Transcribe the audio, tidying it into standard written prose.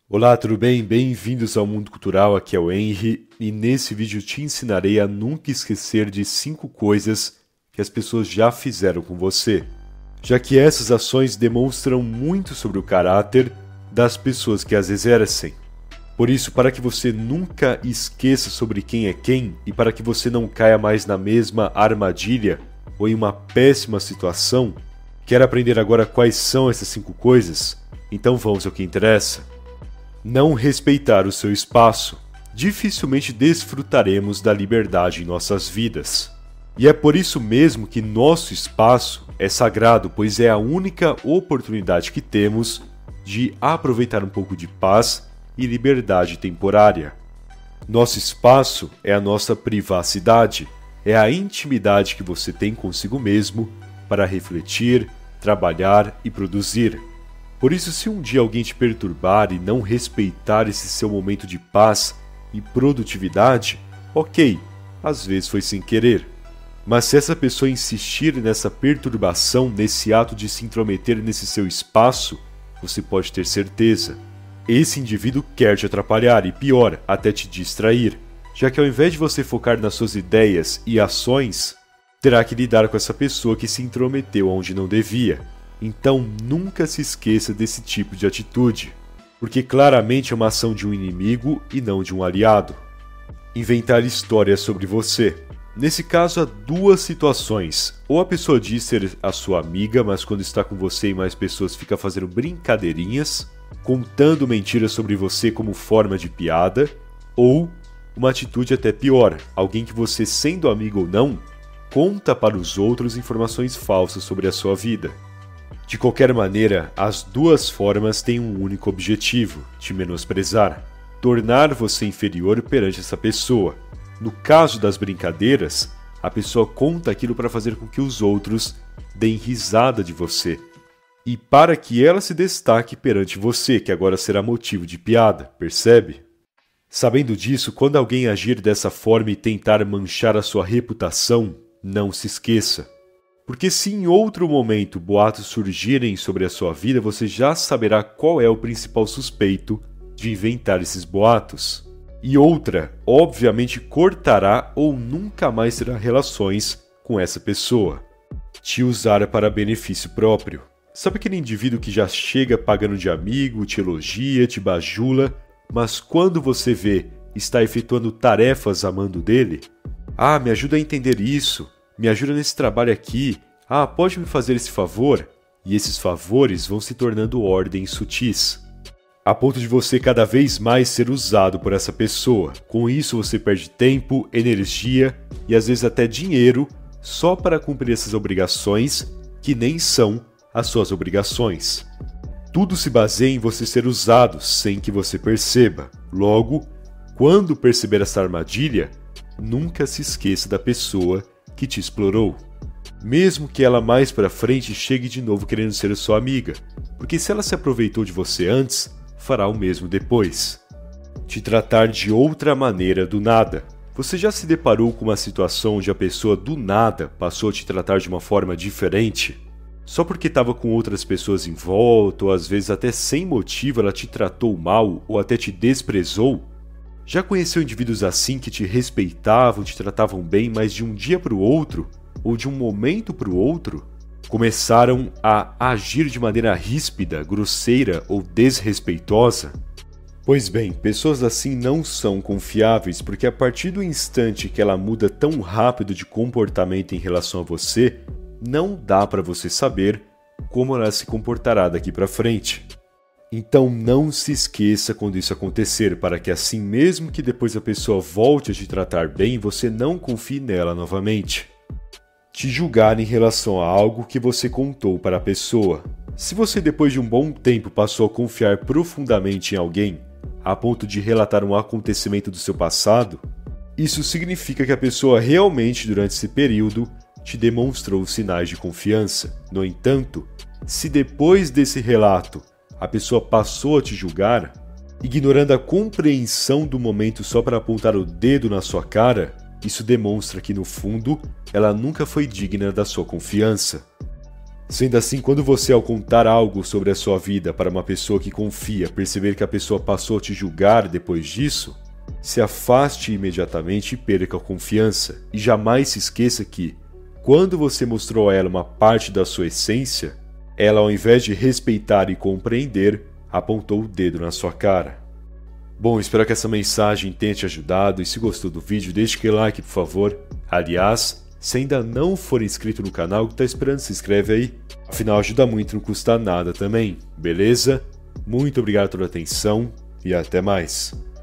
Olá, tudo bem? Bem-vindos ao Mundo Cultural, aqui é o Henry e nesse vídeo te ensinarei a nunca esquecer de 5 coisas que as pessoas já fizeram com você, já que essas ações demonstram muito sobre o caráter das pessoas que as exercem. Por isso, para que você nunca esqueça sobre quem é quem e para que você não caia mais na mesma armadilha ou em uma péssima situação, quer aprender agora quais são essas 5 coisas? Então vamos ao que interessa. Não respeitar o seu espaço. Dificilmente desfrutaremos da liberdade em nossas vidas. E é por isso mesmo que nosso espaço é sagrado, pois é a única oportunidade que temos de aproveitar um pouco de paz e liberdade temporária. Nosso espaço é a nossa privacidade, é a intimidade que você tem consigo mesmo para refletir, trabalhar e produzir. Por isso, se um dia alguém te perturbar e não respeitar esse seu momento de paz e produtividade, ok, às vezes foi sem querer. Mas se essa pessoa insistir nessa perturbação, nesse ato de se intrometer nesse seu espaço, você pode ter certeza. Esse indivíduo quer te atrapalhar e, pior, até te distrair, já que ao invés de você focar nas suas ideias e ações, terá que lidar com essa pessoa que se intrometeu onde não devia. Então nunca se esqueça desse tipo de atitude, porque claramente é uma ação de um inimigo e não de um aliado. Inventar histórias sobre você. Nesse caso há 2 situações. Ou a pessoa diz ser a sua amiga, mas quando está com você e mais pessoas fica fazendo brincadeirinhas, contando mentiras sobre você como forma de piada, ou uma atitude até pior, alguém que você, sendo amigo ou não, conta para os outros informações falsas sobre a sua vida. De qualquer maneira, as 2 formas têm um único objetivo: te menosprezar, tornar você inferior perante essa pessoa. No caso das brincadeiras, a pessoa conta aquilo para fazer com que os outros deem risada de você. E para que ela se destaque perante você, que agora será motivo de piada, percebe? Sabendo disso, quando alguém agir dessa forma e tentar manchar a sua reputação, não se esqueça. Porque se em outro momento boatos surgirem sobre a sua vida, você já saberá qual é o principal suspeito de inventar esses boatos. E outra, obviamente cortará ou nunca mais terá relações com essa pessoa. Te usar para benefício próprio. Sabe aquele indivíduo que já chega pagando de amigo, te elogia, te bajula, mas quando você vê, está efetuando tarefas a mando dele? Ah, me ajuda a entender isso. Me ajuda nesse trabalho aqui. Ah, pode me fazer esse favor? E esses favores vão se tornando ordens sutis, a ponto de você cada vez mais ser usado por essa pessoa. Com isso você perde tempo, energia e às vezes até dinheiro só para cumprir essas obrigações que nem são as suas obrigações. Tudo se baseia em você ser usado sem que você perceba. Logo, quando perceber essa armadilha, nunca se esqueça da pessoa que te explorou, mesmo que ela mais pra frente chegue de novo querendo ser sua amiga, porque se ela se aproveitou de você antes, fará o mesmo depois. Te tratar de outra maneira do nada. Você já se deparou com uma situação onde a pessoa do nada passou a te tratar de uma forma diferente? Só porque estava com outras pessoas em volta, ou às vezes até sem motivo ela te tratou mal ou até te desprezou? Já conheceu indivíduos assim que te respeitavam, te tratavam bem, mas de um dia para o outro, ou de um momento para o outro, começaram a agir de maneira ríspida, grosseira ou desrespeitosa? Pois bem, pessoas assim não são confiáveis, porque a partir do instante que ela muda tão rápido de comportamento em relação a você, não dá para você saber como ela se comportará daqui para frente. Então não se esqueça quando isso acontecer, para que assim mesmo que depois a pessoa volte a te tratar bem, você não confie nela novamente. Te julgar em relação a algo que você contou para a pessoa. Se você depois de um bom tempo passou a confiar profundamente em alguém, a ponto de relatar um acontecimento do seu passado, isso significa que a pessoa realmente durante esse período te demonstrou sinais de confiança. No entanto, se depois desse relato a pessoa passou a te julgar, ignorando a compreensão do momento só para apontar o dedo na sua cara, isso demonstra que no fundo ela nunca foi digna da sua confiança. Sendo assim, quando você, ao contar algo sobre a sua vida para uma pessoa que confia, perceber que a pessoa passou a te julgar depois disso, se afaste imediatamente e perca a confiança. E jamais se esqueça que, quando você mostrou a ela uma parte da sua essência, ela, ao invés de respeitar e compreender, apontou o dedo na sua cara. Bom, espero que essa mensagem tenha te ajudado, e se gostou do vídeo, deixe aquele like, por favor. Aliás, se ainda não for inscrito no canal, o que está esperando, se inscreve aí. Afinal, ajuda muito, não custa nada também, beleza? Muito obrigado pela atenção e até mais.